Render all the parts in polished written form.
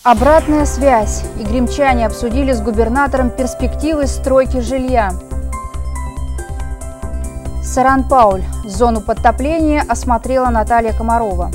Обратная связь. Игримчане обсудили с губернатором перспективы стройки жилья. Саран-Пауль. Зону подтопления осмотрела Наталья Комарова.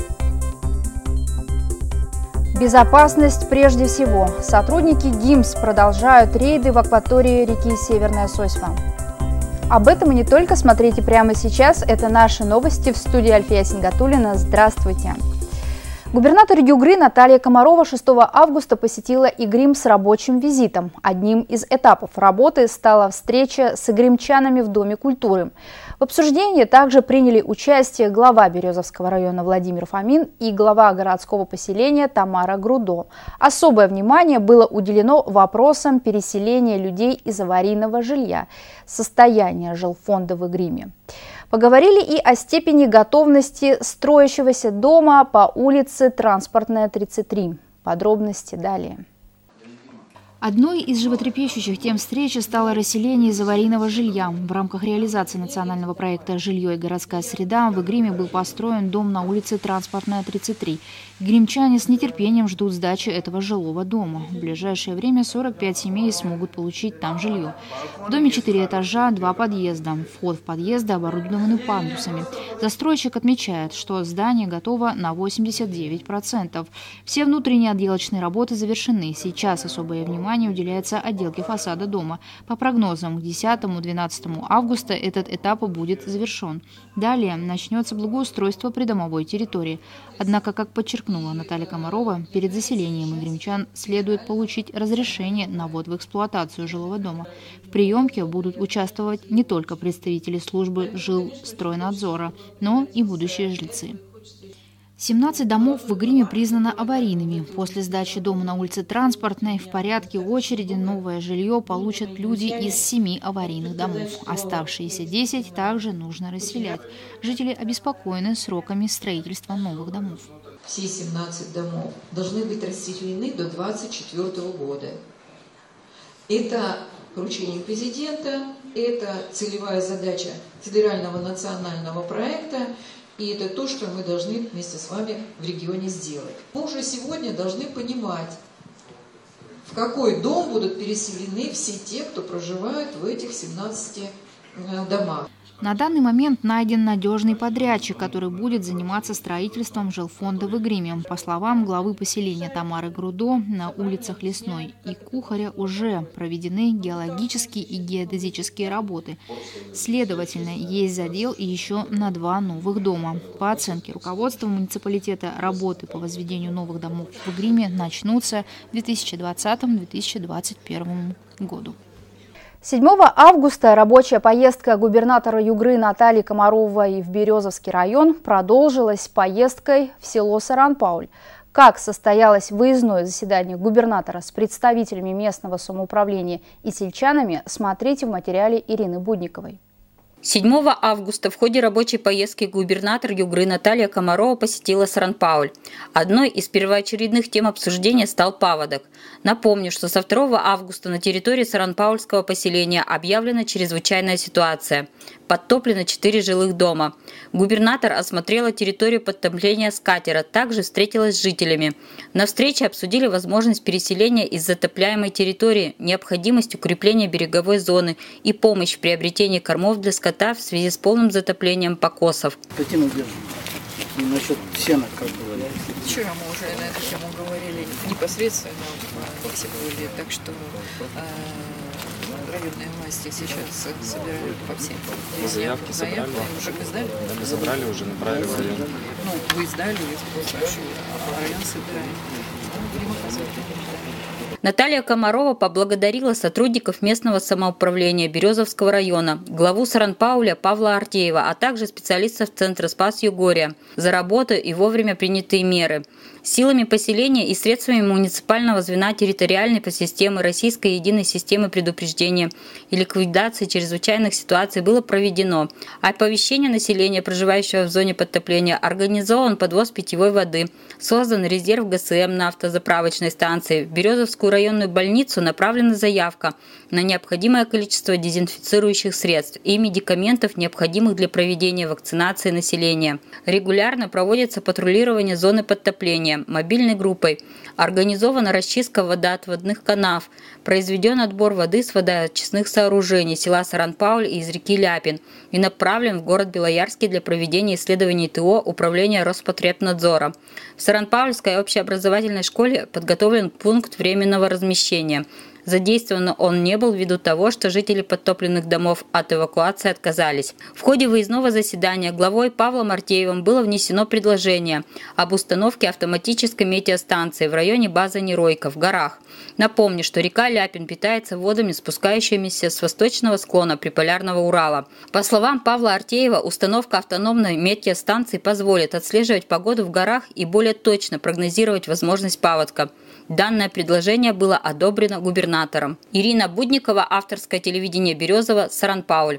Безопасность прежде всего. Сотрудники ГИМС продолжают рейды в акватории реки Северная Сосьва. Об этом и не только смотрите прямо сейчас. Это наши новости в студии Альфия Сингатуллина. Здравствуйте. Губернатор Югры Наталья Комарова 6 августа посетила Игрим с рабочим визитом. Одним из этапов работы стала встреча с игримчанами в Доме культуры. В обсуждении также приняли участие глава Березовского района Владимир Фомин и глава городского поселения Тамара Грудо. Особое внимание было уделено вопросам переселения людей из аварийного жилья, состояния жилфонда в Игриме. Поговорили и о степени готовности строящегося дома по улице Транспортная, 33. Подробности далее. Одной из животрепещущих тем встречи стало расселение из аварийного жилья. В рамках реализации национального проекта «Жилье и городская среда» в Игриме был построен дом на улице Транспортная, 33. Игримчане с нетерпением ждут сдачи этого жилого дома. В ближайшее время 45 семей смогут получить там жилье. В доме 4 этажа, 2 подъезда. Вход в подъезды оборудованы пандусами. Застройщик отмечает, что здание готово на 89%. Все внутренние отделочные работы завершены. Сейчас особое внимание уделяется отделке фасада дома. По прогнозам, к 10-12 августа этот этап будет завершен. Далее начнется благоустройство придомовой территории. Однако, как подчеркнула Наталья Комарова, перед заселением игримчан следует получить разрешение на ввод в эксплуатацию жилого дома. В приемке будут участвовать не только представители службы Жилстройнадзора, но и будущие жильцы. 17 домов в Игриме признано аварийными. После сдачи дома на улице Транспортной в порядке очереди новое жилье получат люди из 7 аварийных домов. Оставшиеся 10 также нужно расселять. Жители обеспокоены сроками строительства новых домов. Все 17 домов должны быть расселены до 2024 года. Это поручение президента, это целевая задача федерального национального проекта. И это то, что мы должны вместе с вами в регионе сделать. Мы уже сегодня должны понимать, в какой дом будут переселены все те, кто проживают в этих 17 домах. На данный момент найден надежный подрядчик, который будет заниматься строительством жилфонда в Игриме. По словам главы поселения Тамары Грудо, на улицах Лесной и Кухаря уже проведены геологические и геодезические работы. Следовательно, есть задел и еще на 2 новых дома. По оценке руководства муниципалитета, работы по возведению новых домов в Игриме начнутся в 2020-2021 году. 7 августа рабочая поездка губернатора Югры Натальи Комаровой в Березовский район продолжилась поездкой в село Саран-Пауль. Как состоялось выездное заседание губернатора с представителями местного самоуправления и сельчанами, смотрите в материале Ирины Будниковой. 7 августа в ходе рабочей поездки губернатор Югры Наталья Комарова посетила Саран-Пауль. Одной из первоочередных тем обсуждения стал паводок. Напомню, что со 2 августа на территории Саран-Паульского поселения объявлена чрезвычайная ситуация. Подтоплено 4 жилых дома. Губернатор осмотрела территорию подтопления с катера, также встретилась с жителями. На встрече обсудили возможность переселения из затопляемой территории, необходимость укрепления береговой зоны и помощь в приобретении кормов для скота в связи с полным затоплением покосов. Скотину держим. И насчет сена, как говорили. Вчера мы уже на эту тему говорили непосредственно в Сибири, так что районные власти сейчас собирают по всем заявки собрали? Уже вы сдали? Да, мы забрали, уже направили в район. Ну, вы сдали, а район собираем. Будем оказывать помощь. Наталья Комарова поблагодарила сотрудников местного самоуправления Березовского района, главу Саран-Пауля Павла Артеева, а также специалистов Центра Спас-Югорья за работу и вовремя принятые меры. Силами поселения и средствами муниципального звена территориальной подсистемы Российской единой системы предупреждения и ликвидации чрезвычайных ситуаций было проведено. Оповещение населения, проживающего в зоне подтопления, организован подвоз питьевой воды, создан резерв ГСМ на автозаправочной станции. В Березовскую районную больницу направлена заявка на необходимое количество дезинфицирующих средств и медикаментов, необходимых для проведения вакцинации населения. Регулярно проводится патрулирование зоны подтопления мобильной группой, организована расчистка водоотводных канав, произведен отбор воды с водоочистных сооружений села Саран-Пауль и из реки Ляпин и направлен в город Белоярский для проведения исследований ТО Управления Роспотребнадзора. В Саран-Паульской общеобразовательной школе подготовлен пункт временного размещения. Задействован он не был ввиду того, что жители подтопленных домов от эвакуации отказались. В ходе выездного заседания главой Павлом Артеевым было внесено предложение об установке автоматической метеостанции в районе базы Неройка в горах. Напомню, что река Ляпин питается водами, спускающимися с восточного склона приполярного Урала. По словам Павла Артеева, установка автономной метеостанции позволит отслеживать погоду в горах и более точно прогнозировать возможность паводка. Данное предложение было одобрено губернатором. Ирина Будникова, авторское телевидение Березово, Саран-Пауль.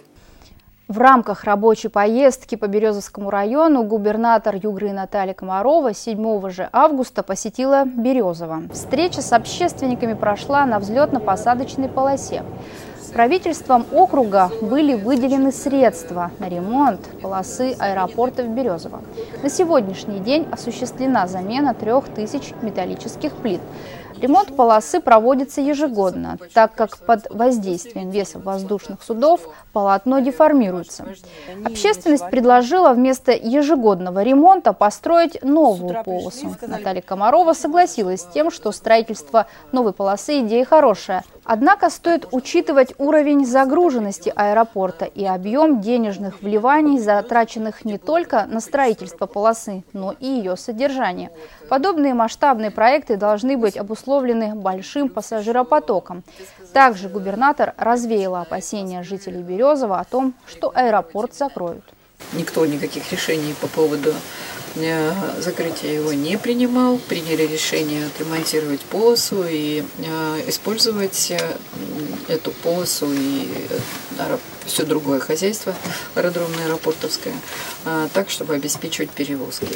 В рамках рабочей поездки по Березовскому району губернатор Югры Наталья Комарова 7 же августа посетила Березово. Встреча с общественниками прошла на взлетно-посадочной полосе. Правительством округа были выделены средства на ремонт полосы аэропорта в Березово. На сегодняшний день осуществлена замена 3000 металлических плит. Ремонт полосы проводится ежегодно, так как под воздействием веса воздушных судов полотно деформируется. Общественность предложила вместо ежегодного ремонта построить новую полосу. Наталья Комарова согласилась с тем, что строительство новой полосы – идея хорошая. Однако стоит учитывать уровень загруженности аэропорта и объем денежных вливаний, затраченных не только на строительство полосы, но и ее содержание. Подобные масштабные проекты должны быть обусловлены большим пассажиропотоком. Также губернатор развеял опасения жителей Березова о том, что аэропорт закроют. Никто никаких решений по поводу закрытия его не принимал. Приняли решение отремонтировать полосу и использовать эту полосу и все другое хозяйство аэродромное, аэропортовское, так, чтобы обеспечивать перевозки.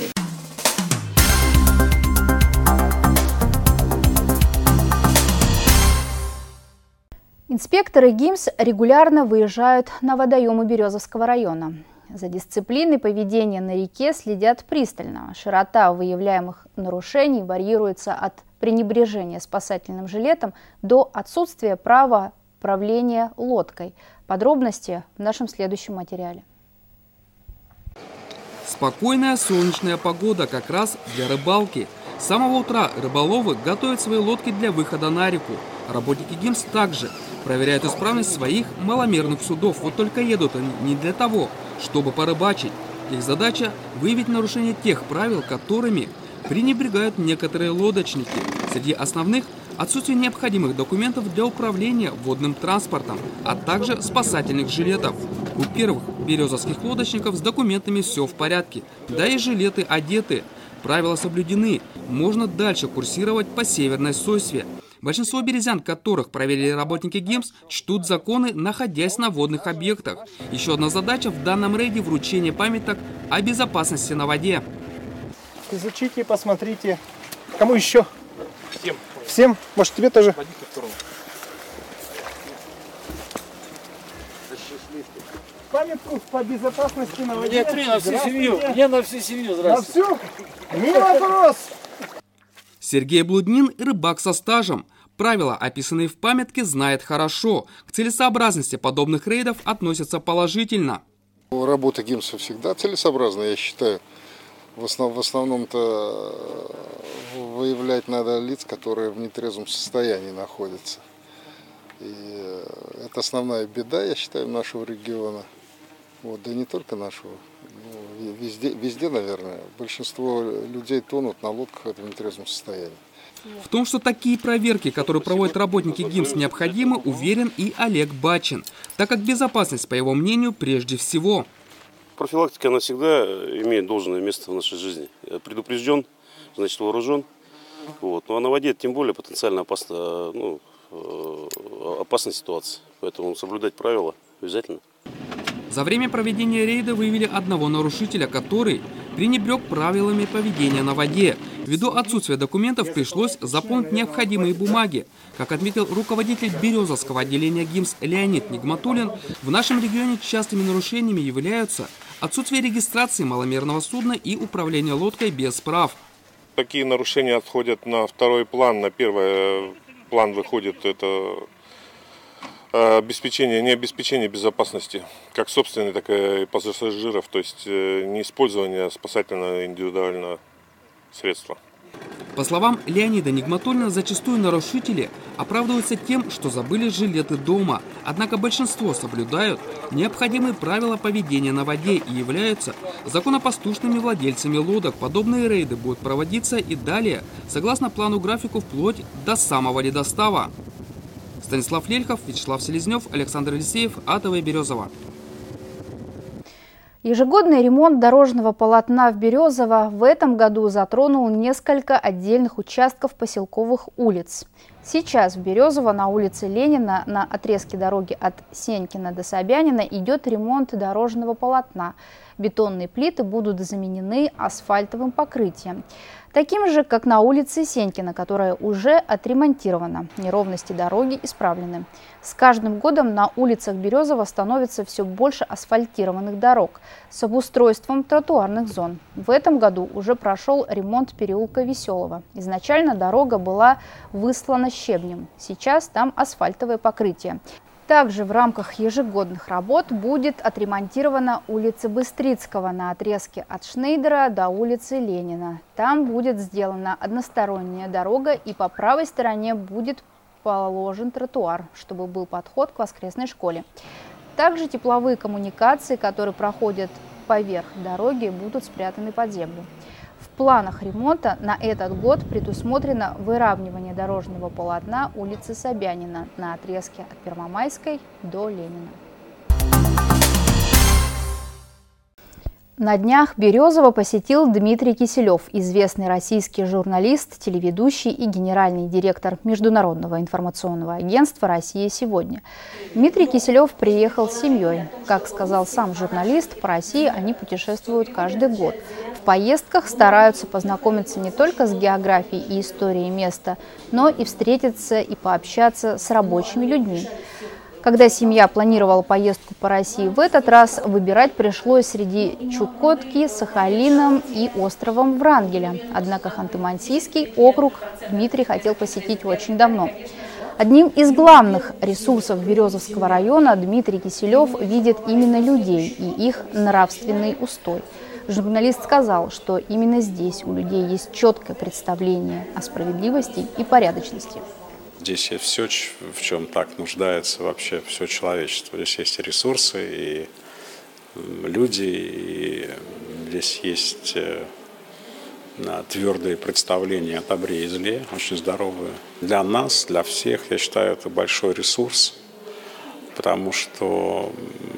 Инспекторы ГИМС регулярно выезжают на водоемы Березовского района. За дисциплиной поведения на реке следят пристально. Широта выявляемых нарушений варьируется от пренебрежения спасательным жилетом до отсутствия права управления лодкой. Подробности в нашем следующем материале. Спокойная солнечная погода как раз для рыбалки. С самого утра рыболовы готовят свои лодки для выхода на реку. Работники ГИМС также проверяют исправность своих маломерных судов. Вот только едут они не для того, чтобы порыбачить. Их задача – выявить нарушение тех правил, которыми пренебрегают некоторые лодочники. Среди основных – отсутствие необходимых документов для управления водным транспортом, а также спасательных жилетов. У первых березовских лодочников с документами все в порядке, да и жилеты одеты. Правила соблюдены, можно дальше курсировать по Северной Сосьве. Большинство березян, которых проверили работники ГИМС, чтут законы, находясь на водных объектах. Еще одна задача в данном рейде – вручение памяток о безопасности на воде. Изучите, посмотрите. Кому еще? Всем. Всем? Может, тебе тоже? Памятку по безопасности на воде. Мне 3 на всю семью. Мне на всю семью, здравствуйте. На всю? Не вопрос. Сергей Блуднин – рыбак со стажем. Правила, описанные в памятке, знает хорошо. К целесообразности подобных рейдов относятся положительно. Работа ГИМСа всегда целесообразна, я считаю. В основном-то выявлять надо лиц, которые в нетрезвом состоянии находятся. И это основная беда, я считаю, нашего региона. Вот, да и не только нашего. Везде, наверное, большинство людей тонут на лодках в нетрезвом состоянии. В том, что такие проверки, которые проводят работники ГИМС, необходимы, уверен и Олег Бачин, так как безопасность, по его мнению, прежде всего. Профилактика, она всегда имеет должное место в нашей жизни. Предупрежден, значит вооружен. Вот. Ну а на воде тем более потенциально опасная ситуация. Поэтому соблюдать правила обязательно. За время проведения рейда выявили одного нарушителя, который пренебрег правилами поведения на воде. Ввиду отсутствия документов пришлось заполнить необходимые бумаги. Как отметил руководитель Березовского отделения ГИМС Леонид Нигматуллин, в нашем регионе частыми нарушениями являются отсутствие регистрации маломерного судна и управление лодкой без прав. Такие нарушения отходят на второй план. На первый план выходит это не обеспечение безопасности, как собственной, так и пассажиров, то есть не использование спасательного индивидуального средства. По словам Леонида Нигматуллина, зачастую нарушители оправдываются тем, что забыли жилеты дома. Однако большинство соблюдают необходимые правила поведения на воде и являются законопослушными владельцами лодок. Подобные рейды будут проводиться и далее, согласно плану-графику, вплоть до самого ледостава. Станислав Лельхов, Вячеслав Селезнев, Александр Елисеев, АТВ Березово. Ежегодный ремонт дорожного полотна в Березово в этом году затронул несколько отдельных участков поселковых улиц. Сейчас в Березово на улице Ленина на отрезке дороги от Сенькина до Собянина идет ремонт дорожного полотна. Бетонные плиты будут заменены асфальтовым покрытием. Таким же, как на улице Сенькина, которая уже отремонтирована. Неровности дороги исправлены. С каждым годом на улицах Березова становится все больше асфальтированных дорог с обустройством тротуарных зон. В этом году уже прошел ремонт переулка Веселого. Изначально дорога была выслана щебнем. Сейчас там асфальтовое покрытие. Также в рамках ежегодных работ будет отремонтирована улица Быстрицкого на отрезке от Шнейдера до улицы Ленина. Там будет сделана односторонняя дорога и по правой стороне будет положен тротуар, чтобы был подход к воскресной школе. Также тепловые коммуникации, которые проходят поверх дороги, будут спрятаны под землю. В планах ремонта на этот год предусмотрено выравнивание дорожного полотна улицы Собянина на отрезке от Первомайской до Ленина. На днях Березово посетил Дмитрий Киселев, известный российский журналист, телеведущий и генеральный директор Международного информационного агентства «Россия сегодня». Дмитрий Киселев приехал с семьей. Как сказал сам журналист, по России они путешествуют каждый год. В поездках стараются познакомиться не только с географией и историей места, но и встретиться и пообщаться с рабочими людьми. Когда семья планировала поездку по России в этот раз, выбирать пришлось среди Чукотки, Сахалином и островом Врангеля. Однако Ханты-Мансийский округ Дмитрий хотел посетить очень давно. Одним из главных ресурсов Березовского района Дмитрий Киселев видит именно людей и их нравственный устой. Журналист сказал, что именно здесь у людей есть четкое представление о справедливости и порядочности. Здесь есть все, в чем так нуждается вообще все человечество. Здесь есть и ресурсы, и люди, и здесь есть твердые представления о добре и зле, очень здоровые. Для нас, для всех, я считаю, это большой ресурс, потому что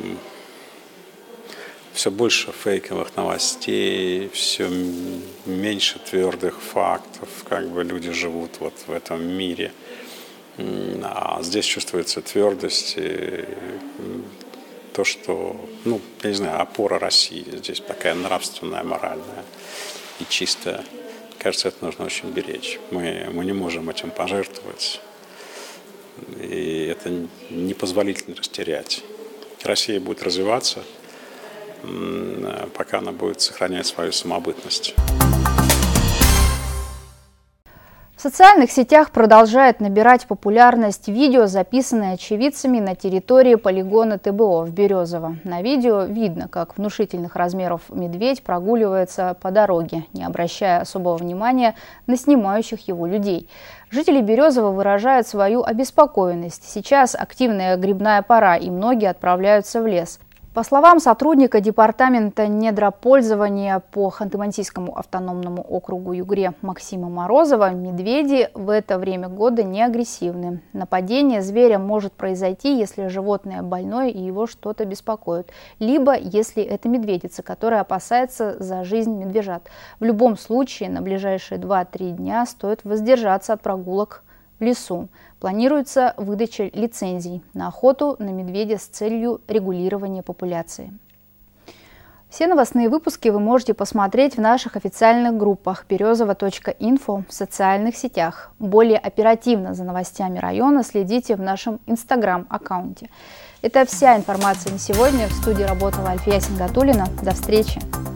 все больше фейковых новостей, все меньше твердых фактов, как бы люди живут вот в этом мире. А здесь чувствуется твердость, и то, что, я не знаю, опора России здесь такая нравственная, моральная и чистая. Кажется, это нужно очень беречь. Мы не можем этим пожертвовать, и это непозволительно растерять. Россия будет развиваться, пока она будет сохранять свою самобытность. В социальных сетях продолжает набирать популярность видео, записанное очевидцами на территории полигона ТБО в Березово. На видео видно, как внушительных размеров медведь прогуливается по дороге, не обращая особого внимания на снимающих его людей. Жители Березова выражают свою обеспокоенность. Сейчас активная грибная пора, и многие отправляются в лес. По словам сотрудника Департамента недропользования по Ханты-Мансийскому автономному округу Югре Максима Морозова, медведи в это время года не агрессивны. Нападение зверя может произойти, если животное больное и его что-то беспокоит, либо если это медведица, которая опасается за жизнь медвежат. В любом случае, на ближайшие 2-3 дня стоит воздержаться от прогулок в лесу. Планируется выдача лицензий на охоту на медведя с целью регулирования популяции. Все новостные выпуски вы можете посмотреть в наших официальных группах березово.инфо в социальных сетях. Более оперативно за новостями района следите в нашем Instagram-аккаунте. Это вся информация на сегодня. В студии работала Альфия Сингатуллина. До встречи!